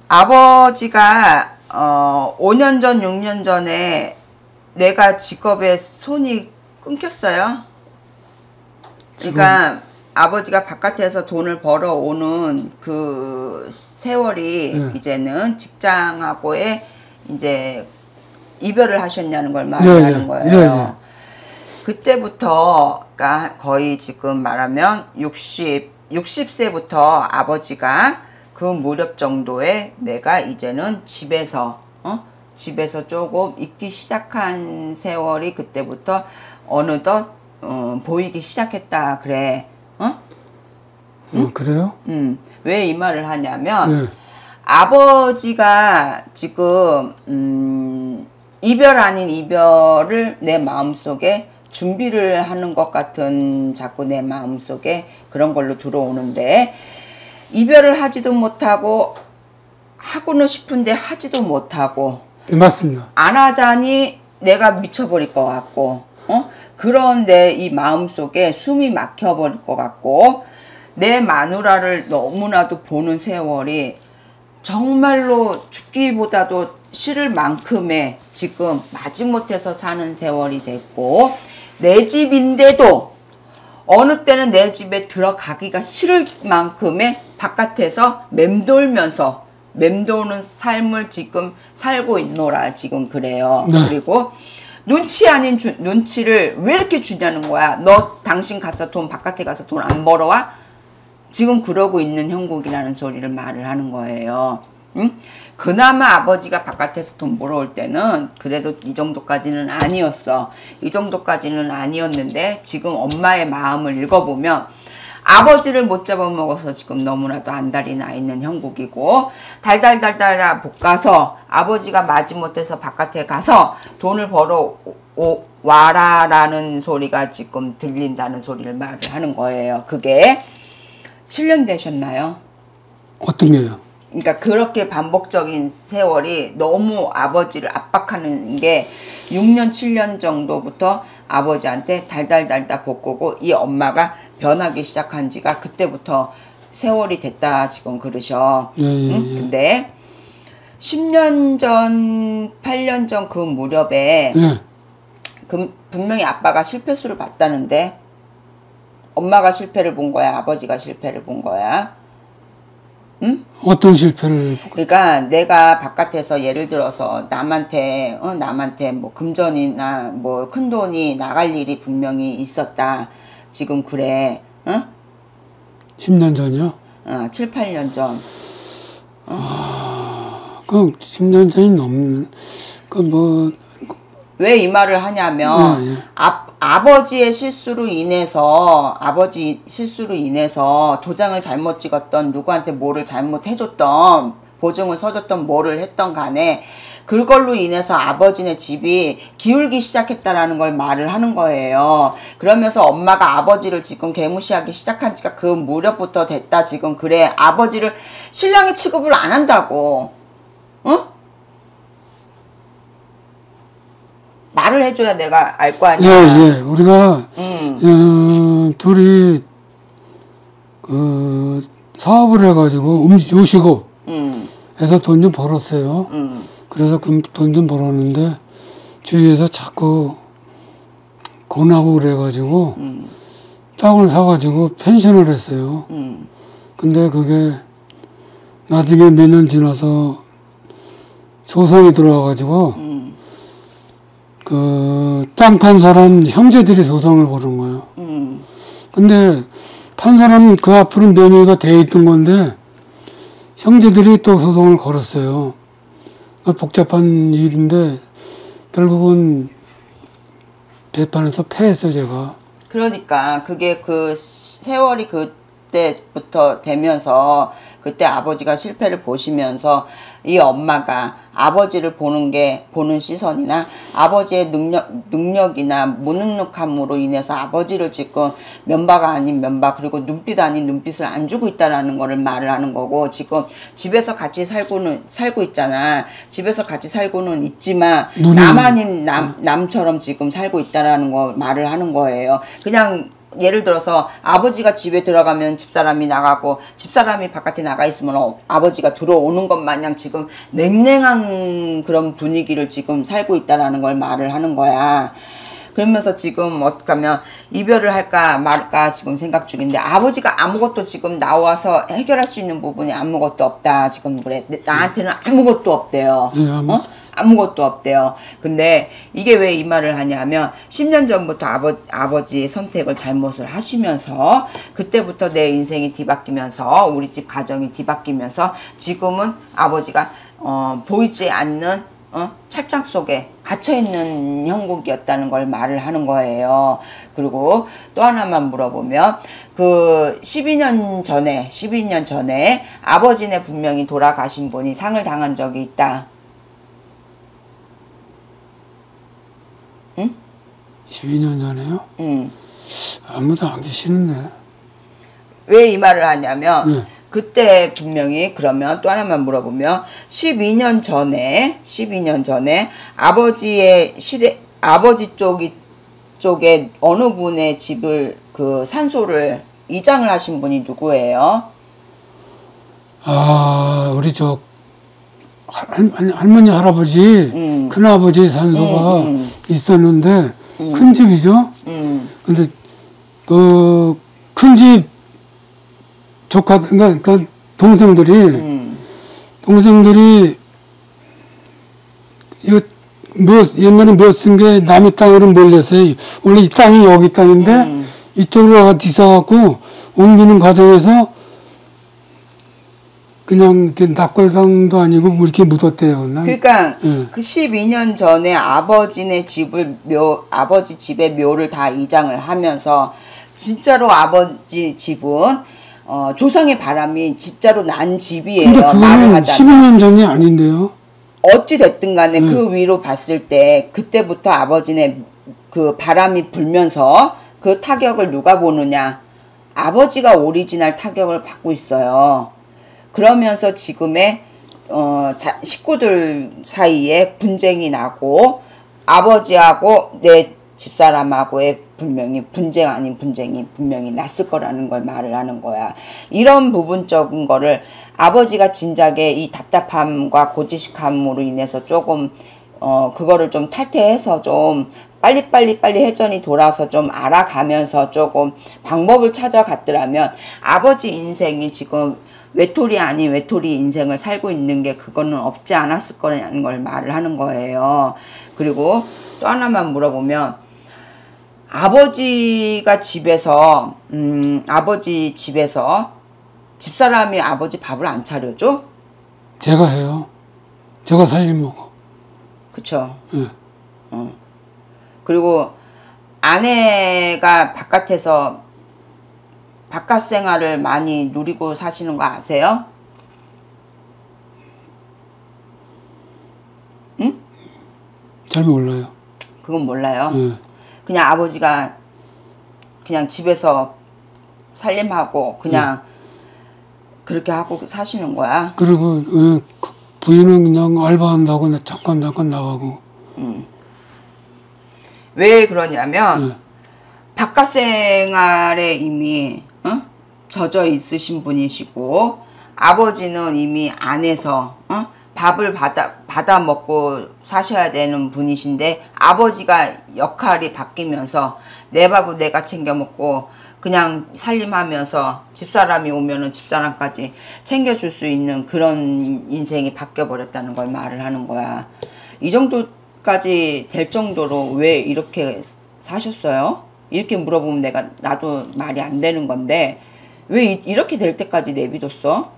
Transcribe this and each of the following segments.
아버지가 5년 전, 6년 전에 내가 직업에 손이 끊겼어요. 그러니까 아버지가 바깥에서 돈을 벌어오는 그 세월이 이제는 직장하고의 이제 이별을 하셨냐는 걸 말하는 거예요. 그때부터 그러니까 거의 지금 말하면 60세부터 아버지가 그 무렵 정도에 내가 이제는 집에서 조금 있기 시작한 세월이 그때부터 어느덧 보이기 시작했다 그래. 응? 그래요? 왜 이 말을 하냐면 아버지가 지금 이별 아닌 이별을 내 마음속에 준비를 하는 것 같은 자꾸 내 마음속에 그런 걸로 들어오는데 이별을 하지도 못하고 하고는 싶은데 하지도 못하고 맞습니다. 안 하자니 내가 미쳐버릴 것 같고 그런데 이 마음속에 숨이 막혀버릴 것 같고 내 마누라를 너무나도 보는 세월이 정말로 죽기보다도 싫을 만큼의 지금 마지못해서 사는 세월이 됐고 내 집인데도 어느 때는 내 집에 들어가기가 싫을 만큼의 바깥에서 맴도는 삶을 지금 살고 있노라 지금 그래요. 그리고 눈치 아닌 눈치를 왜 이렇게 주냐는 거야. 당신 가서 바깥에 가서 돈 안 벌어와? 지금 그러고 있는 형국이라는 소리를 말을 하는 거예요. 응? 그나마 아버지가 바깥에서 돈 벌어올 때는 그래도 이 정도까지는 아니었어. 이 정도까지는 아니었는데 지금 엄마의 마음을 읽어보면 아버지를 못 잡아먹어서 지금 너무나도 안달이 나 있는 형국이고 달달달달 볶아서 아버지가 마지못해서 바깥에 가서 돈을 벌어 와라라는 소리가 지금 들린다는 소리를 말을 하는 거예요. 그게 7년 되셨나요? 어떤 게요? 그러니까 그렇게 반복적인 세월이 너무 아버지를 압박하는 게 6년 7년 정도부터 아버지한테 달달달달 볶고 이 엄마가 변하기 시작한 지가 그때부터 세월이 됐다 지금 그러셔. 응? 근데 10년 전 8년 전 그 무렵에 분명히 아빠가 실패수를 봤다는데 엄마가 실패를 본 거야 아버지가 실패를 본 거야? 응? 어떤 실패를? 그러니까 내가 바깥에서 예를 들어서 남한테 뭐 금전이나 뭐 큰 돈이 나갈 일이 분명히 있었다. 지금 그래. 응? 10년 전이요? 7, 8년 전. 그 10년 전이 넘는 그 뭐 왜 이 말을 하냐면 아버지 실수로 인해서 도장을 잘못 찍었던 누구한테 뭐를 잘못해줬던 보증을 서줬던 뭐를 했던 간에 그걸로 인해서 아버지네 집이 기울기 시작했다라는 걸 말을 하는 거예요. 그러면서 엄마가 아버지를 지금 개무시하기 시작한 지가 그 무렵부터 됐다 지금 그래. 아버지를 신랑이 취급을 안 한다고. 응? 말을 해줘야 내가 알 거 아니야. 우리가 둘이 그 사업을 해가지고 요식업 해서 돈 좀 벌었어요. 그래서 그 돈 좀 벌었는데 주위에서 자꾸 권하고 그래가지고 땅을 사가지고 펜션을 했어요. 근데 그게 나중에 몇 년 지나서 소송이 들어와가지고 그 땅 판 사람 형제들이 소송을 거는 거예요. 근데 판 사람은 그 앞으로 명의가 돼 있던 건데 형제들이 또 소송을 걸었어요. 복잡한 일인데 결국은 재판에서 패했어요, 제가. 그러니까 그게 그 세월이 그때부터 되면서 그때 아버지가 실패를 보시면서 이 엄마가 아버지를 보는 시선이나 아버지의 능력이나 무능력함으로 인해서 아버지를 지금 면박 아닌 면박 그리고 눈빛 아닌 눈빛을 안 주고 있다라는 거를 말을 하는 거고 지금 집에서 같이 살고 있잖아. 집에서 같이 살고는 있지만 남 아닌 남처럼 지금 살고 있다라는 거 말을 하는 거예요. 그냥 예를 들어서 아버지가 집에 들어가면 집사람이 나가고 집사람이 바깥에 나가 있으면 아버지가 들어오는 것 마냥 지금 냉랭한 그런 분위기를 지금 살고 있다라는 걸 말을 하는 거야. 그러면서 지금 어떡하면 이별을 할까 말까 지금 생각 중인데 아버지가 아무것도 지금 나와서 해결할 수 있는 부분이 아무것도 없다 지금 그래. 나한테는 아무것도 없대요. 아무것도 없대요. 근데 이게 왜 이 말을 하냐면 10년 전부터 아버지의 선택을 잘못을 하시면서 그때부터 내 인생이 뒤바뀌면서 우리 집 가정이 뒤바뀌면서 지금은 아버지가 보이지 않는 찰장 속에 갇혀있는 형국이었다는 걸 말을 하는 거예요. 그리고 또 하나만 물어보면 그 12년 전에 아버지네 분명히 돌아가신 분이 상을 당한 적이 있다. 응? 12년 전에요? 응. 아무도 안 계시는데. 왜 이 말을 하냐면 그때 분명히 그러면 또 하나만 물어보면 12년 전에 아버지 쪽에 어느 분의 집을 그 산소를 이장을 하신 분이 누구예요? 아, 우리 저 할머니 할아버지 큰아버지 산소가 있었는데 큰 집이죠. 근데 그 큰 집 조카 그러니까 동생들이 이거 뭐 옛날에 뭐 쓴 게 남의 땅으로 몰렸어요. 원래 이 땅이 여기 땅인데 이쪽으로 있어갖고 옮기는 과정에서 그냥 이렇게 납골당도 아니고 뭐 이렇게 묻었대요. 그러니까 그 12년 전에 아버지 집의 묘를 다 이장을 하면서 진짜로 아버지 집은 조상의 바람이 진짜로 난 집이에요. 근데 그거는 12년 전이 아닌데요. 어찌 됐든 간에 그 위로 봤을 때 그때부터 아버지네 그 바람이 불면서 그 타격을 누가 보느냐. 아버지가 오리지널 타격을 받고 있어요. 그러면서 지금의 식구들 사이에 분쟁이 나고 아버지하고 내 집사람하고의 분명히 분쟁 아닌 분쟁이 분명히 났을 거라는 걸 말을 하는 거야. 이런 부분적인 거를 아버지가 진작에 이 답답함과 고지식함으로 인해서 조금 그거를 좀 탈퇴해서 좀 빨리 회전이 돌아서 좀 알아가면서 조금 방법을 찾아갔더라면 아버지 인생이 지금 외톨이 아닌 외톨이 인생을 살고 있는 게 그거는 없지 않았을 거라는 걸 말을 하는 거예요. 그리고 또 하나만 물어보면 아버지 집에서 집사람이 아버지 밥을 안 차려줘? 제가 해요. 제가 살림 먹어. 그쵸? 예. 그리고 아내가 바깥에서 바깥 생활을 많이 누리고 사시는 거 아세요? 응? 잘 몰라요. 그건 몰라요. 예. 그냥 아버지가 그냥 집에서 살림하고 그냥 그렇게 하고 사시는 거야. 그리고 부인은 그냥 알바한다고 잠깐 나가고. 왜 그러냐면 바깥 생활에 이미 젖어 있으신 분이시고 아버지는 이미 안에서 밥을 받아 먹고 사셔야 되는 분이신데 아버지가 역할이 바뀌면서 내 밥은 내가 챙겨 먹고 그냥 살림하면서 집사람이 오면은 집사람까지 챙겨줄 수 있는 그런 인생이 바뀌어버렸다는 걸 말을 하는 거야. 이 정도까지 될 정도로 왜 이렇게 사셨어요? 이렇게 물어보면 나도 말이 안 되는 건데 왜 이렇게 될 때까지 내비뒀어?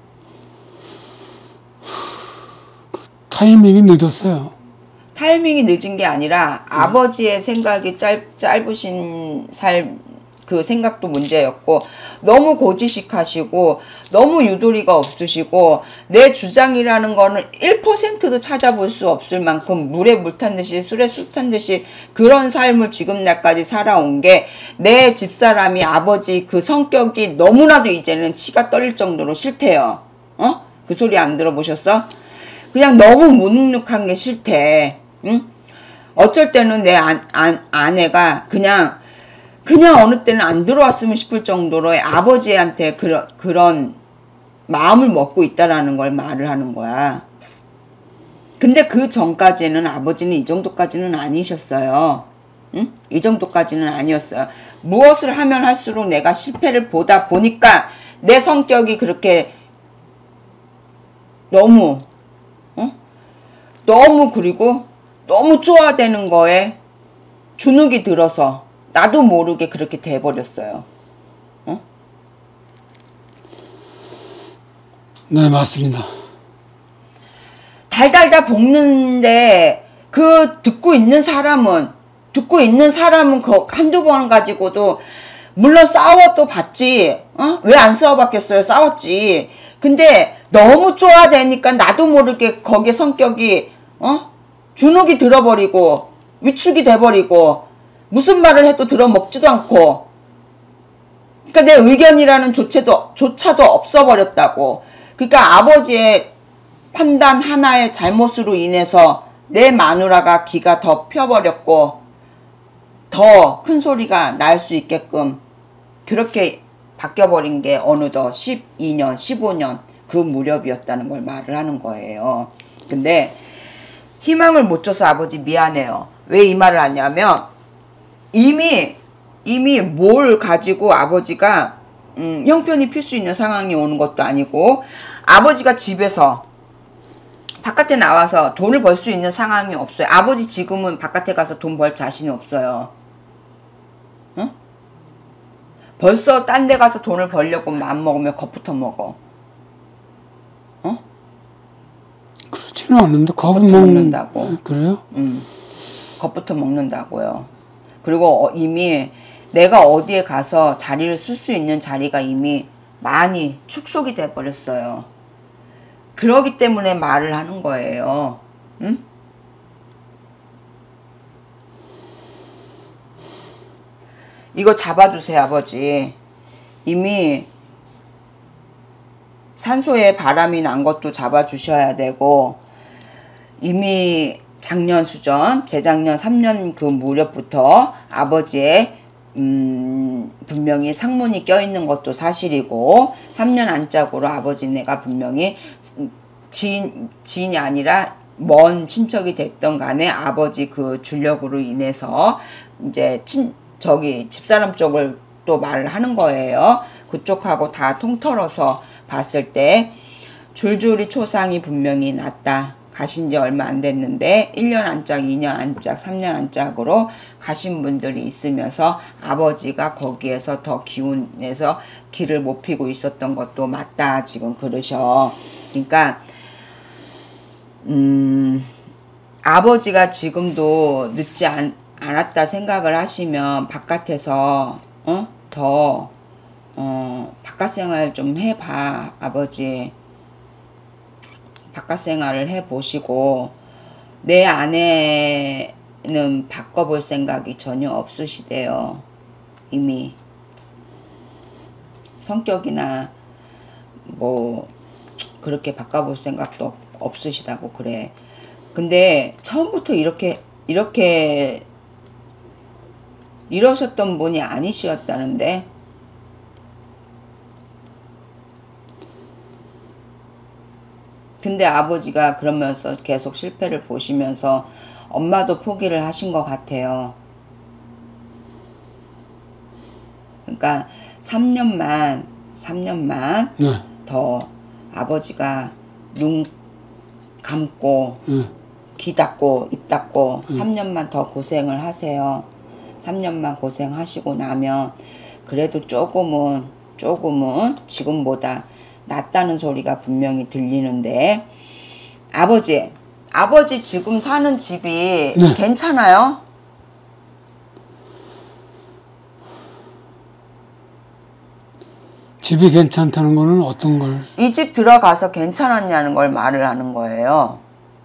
타이밍이 늦었어요. 타이밍이 늦은 게 아니라 아버지의 생각이 짧으신 그 생각도 문제였고 너무 고지식하시고 너무 유도리가 없으시고 내 주장이라는 거는 1%도 찾아볼 수 없을 만큼 물에 물 탄 듯이 술에 술 탄 듯이 그런 삶을 지금 날까지 살아온 게 내 집사람이 아버지 그 성격이 너무나도 이제는 치가 떨릴 정도로 싫대요. 그 소리 안 들어보셨어? 그냥 너무 무능력한 게 싫대. 응? 어쩔 때는 내 아내가 그냥 그냥 어느 때는 안 들어왔으면 싶을 정도로 아버지한테 그런 마음을 먹고 있다라는 걸 말을 하는 거야. 근데 그 전까지는 아버지는 이 정도까지는 아니셨어요. 응? 이 정도까지는 아니었어요. 무엇을 하면 할수록 내가 실패를 보다 보니까 내 성격이 그렇게 너무 그리고 너무 쪼아대는 거에 주눅이 들어서 나도 모르게 그렇게 돼버렸어요. 네, 맞습니다. 달달달 볶는데 듣고 있는 사람은 그 한두 번 가지고도 물론 싸워도 봤지. 왜 안 싸워봤겠어요? 싸웠지. 근데 너무 쪼아대니까 나도 모르게 거기에 성격이 주눅이 들어버리고 위축이 돼버리고 무슨 말을 해도 들어먹지도 않고, 그러니까 내 의견이라는 조차도 없어버렸다고. 그러니까 아버지의 판단 하나의 잘못으로 인해서 내 마누라가 기가 더 펴버렸고 더 큰 소리가 날 수 있게끔 그렇게 바뀌어버린 게 어느덧 12년, 15년 그 무렵이었다는 걸 말을 하는 거예요. 근데 희망을 못 줘서 아버지 미안해요. 왜 이 말을 하냐면 이미 뭘 가지고 아버지가 형편이 필 수 있는 상황이 오는 것도 아니고 아버지가 집에서 바깥에 나와서 돈을 벌 수 있는 상황이 없어요. 아버지 지금은 바깥에 가서 돈 벌 자신이 없어요. 벌써 딴 데 가서 돈을 벌려고 마음먹으면 겁부터 먹어. 그렇지는 않는데 겁은 먹는다고. 그래요? 겁부터 먹는다고요. 그리고 이미 내가 어디에 가서 자리를 쓸 수 있는 자리가 이미 많이 축소가 돼 버렸어요. 그러기 때문에 말을 하는 거예요. 응? 이거 잡아주세요, 아버지. 이미 산소에 바람이 난 것도 잡아주셔야 되고, 이미 작년 수전, 재작년 3년 그 무렵부터 아버지의 분명히 상문이 껴있는 것도 사실이고, 3년 안짝으로 아버지 내가 분명히 지인이 아니라 먼 친척이 됐던 간에 아버지 그 줄력으로 인해서 이제 집사람 쪽을 또 말을 하는 거예요. 그쪽하고 다 통틀어서 봤을 때 줄줄이 초상이 분명히 났다. 가신 지 얼마 안 됐는데 1년 안짝, 2년 안짝, 3년 안짝으로 가신 분들이 있으면서 아버지가 거기에서 더 기운내서 길을 못 피고 있었던 것도 맞다. 지금 그러셔. 그러니까 아버지가 지금도 늦지 않았다 생각을 하시면 바깥에서 더 바깥 생활 좀 해봐. 아버지 바깥 생활을 해보시고 내 아내는 바꿔볼 생각이 전혀 없으시대요. 이미 성격이나 뭐 그렇게 바꿔볼 생각도 없으시다고 그래. 근데 처음부터 이러셨던 분이 아니시었다는데. 근데 아버지가 그러면서 계속 실패를 보시면서 엄마도 포기를 하신 것 같아요. 그러니까 3년만 네. 더 아버지가 눈 감고 귀 닫고 입 닫고 3년만 더 고생을 하세요. 3년만 고생하시고 나면 그래도 조금은 지금보다 낫다는 소리가 분명히 들리는데, 아버지 지금 사는 집이 네. 괜찮아요? 집이 괜찮다는 거는 어떤 걸? 이 집 들어가서 괜찮았냐는 걸 말을 하는 거예요.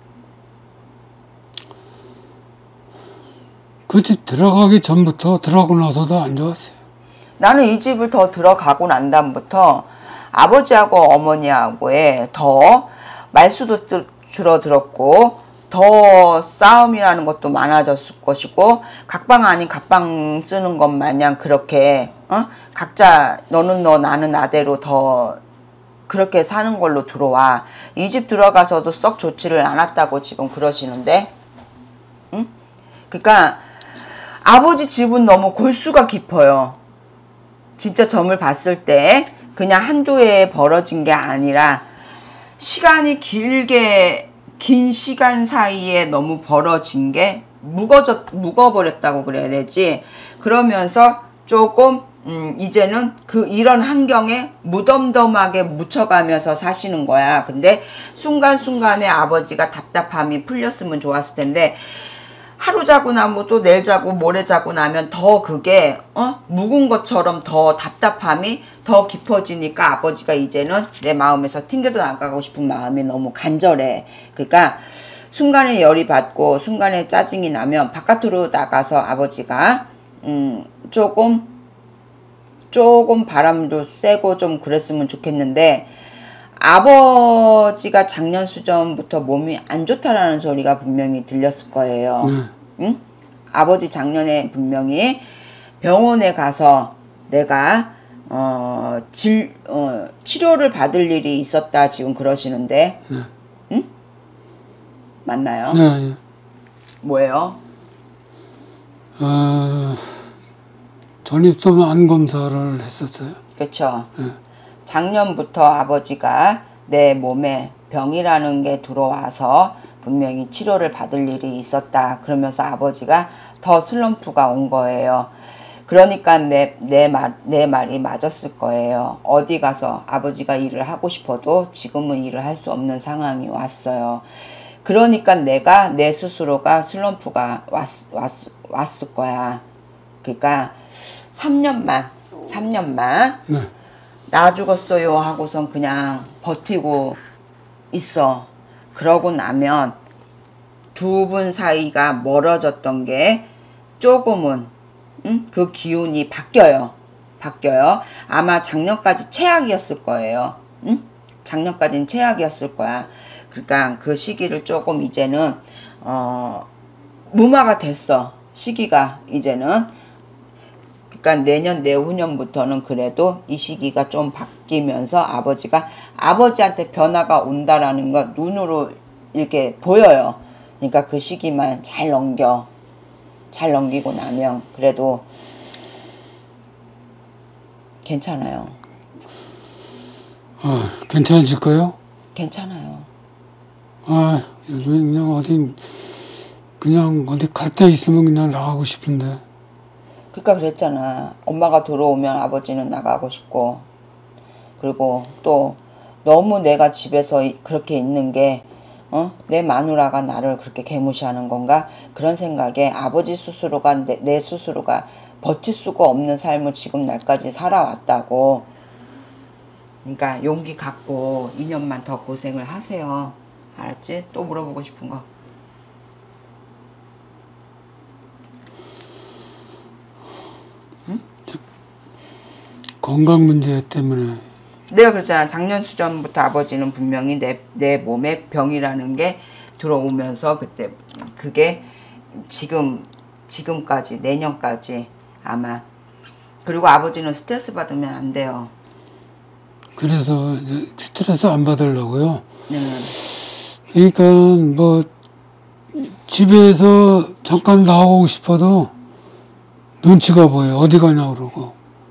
그 집 들어가기 전부터 들어가고 나서도 안 좋았어요. 나는 이 집을 더 들어가고 난 다음부터 아버지하고 어머니하고의 더 말수도 줄어들었고 더 싸움이라는 것도 많아졌을 것이고 각방 아닌 각방 쓰는 것 마냥 그렇게 각자 너는 너 나는 나대로 더 그렇게 사는 걸로 들어와. 이 집 들어가서도 썩 좋지를 않았다고 지금 그러시는데, 응? 그러니까 아버지 집은 너무 골수가 깊어요. 진짜 점을 봤을 때 그냥 한두 해에 벌어진 게 아니라 시간이 긴 시간 사이에 너무 벌어진 게 묵어버렸다고 그래야 되지. 그러면서 조금 이제는 이런 환경에 무덤덤하게 묻혀가면서 사시는 거야. 근데 순간순간에 아버지가 답답함이 풀렸으면 좋았을 텐데 하루 자고 나면 또 내일 자고 모레 자고 나면 더 그게 묵은 것처럼 더 답답함이 더 깊어지니까 아버지가 이제는 내 마음에서 튕겨져 나가고 싶은 마음이 너무 간절해. 그러니까 순간에 열이 받고 순간에 짜증이 나면 바깥으로 나가서 아버지가 조금 바람도 쐬고 좀 그랬으면 좋겠는데 아버지가 작년 수전부터 몸이 안 좋다라는 소리가 분명히 들렸을 거예요. 응? 아버지 작년에 분명히 병원에 가서 내가 치료를 받을 일이 있었다 지금 그러시는데 응? 맞나요? 네. 뭐예요? 전립선 암 검사를 했었어요. 그렇죠. 작년부터 아버지가 내 몸에 병이라는 게 들어와서 분명히 치료를 받을 일이 있었다. 그러면서 아버지가 더 슬럼프가 온 거예요. 그러니까 내 말이 맞았을 거예요. 어디 가서 아버지가 일을 하고 싶어도 지금은 일을 할 수 없는 상황이 왔어요. 그러니까 내 스스로가 슬럼프가 왔을 거야. 그러니까 3년만 네. 나 죽었어요 하고선 그냥 버티고 있어. 그러고 나면 두 분 사이가 멀어졌던 게 조금은 그 기운이 바뀌어요. 아마 작년까지 최악이었을 거예요. 작년까지는 최악이었을 거야. 그러니까 그 시기를 조금 이제는 무마가 됐어. 시기가 이제는. 그러니까 내년 내후년부터는 그래도 이 시기가 좀 바뀌면서 아버지한테 변화가 온다라는 거 눈으로 이렇게 보여요. 그러니까 그 시기만 잘 넘기고 나면 그래도 괜찮아요. 괜찮으실까요? 괜찮아요. 요즘에 그냥 어디 갈 데 있으면 그냥 나가고 싶은데. 그러니까 그랬잖아. 엄마가 들어오면 아버지는 나가고 싶고, 그리고 또 너무 내가 집에서 그렇게 있는 게 내 마누라가 나를 그렇게 개무시하는 건가? 그런 생각에 아버지 스스로가 내 스스로가 버틸 수가 없는 삶을 지금 날까지 살아왔다고. 그러니까 용기 갖고 2년만 더 고생을 하세요. 알았지? 또 물어보고 싶은 거. 건강 문제 때문에. 내가 그랬잖아. 작년 수전부터 아버지는 분명히 내 몸에 병이라는 게 들어오면서 그때 그게 지금까지 내년까지 아마. 그리고 아버지는 스트레스 받으면 안 돼요. 그래서 스트레스 안 받으려고요. 네. 그러니까 뭐 집에서 잠깐 나오고 싶어도 눈치가 보여요. 어디 가냐 그러고.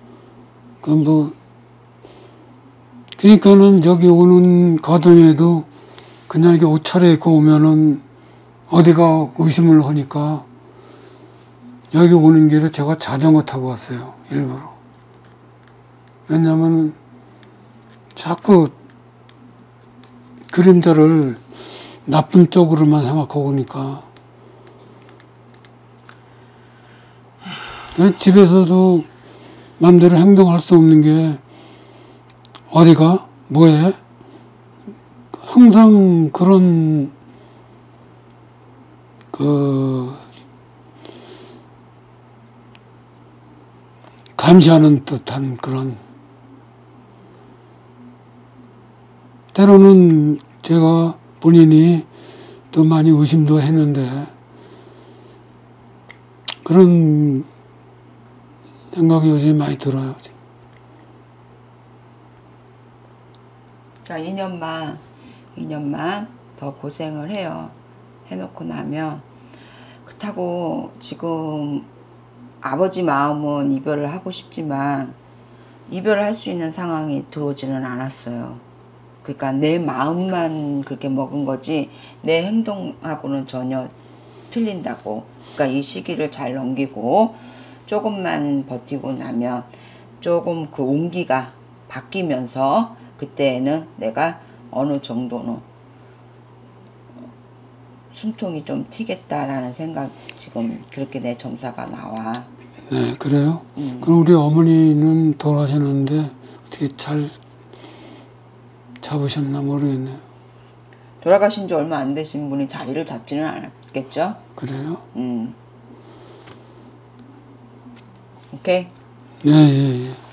그러니까는 여기 오는 가동에도 그냥 이렇게 옷 차려입고 오면은 어디가 의심을 하니까 여기 오는 길에 제가 자전거 타고 왔어요. 일부러. 왜냐면은 자꾸 그림자를 나쁜 쪽으로만 생각하고 오니까. 집에서도 마음대로 행동할 수 없는 게 어디가? 뭐해? 항상 그런 감시하는 듯한 그런, 때로는 제가 본인이 또 많이 의심도 했는데 그런 생각이 요즘에 많이 들어요. 그러니까 2년만 더 고생을 해요. 해놓고 나면 그렇다고 지금 아버지 마음은 이별을 하고 싶지만 이별을 할 수 있는 상황이 들어오지는 않았어요. 그러니까 내 마음만 그렇게 먹은 거지 내 행동하고는 전혀 틀린다고. 그러니까 이 시기를 잘 넘기고 조금만 버티고 나면 조금 그 온기가 바뀌면서 그때에는 내가 어느 정도는 숨통이 좀 튀겠다라는 생각, 지금 그렇게 내 점사가 나와. 네, 그래요? 그럼 우리 어머니는 돌아가셨는데 어떻게 잘 잡으셨나 모르겠네요. 돌아가신 지 얼마 안 되신 분이 자리를 잡지는 않았겠죠? 그래요? 오케이? 네, 예, 예.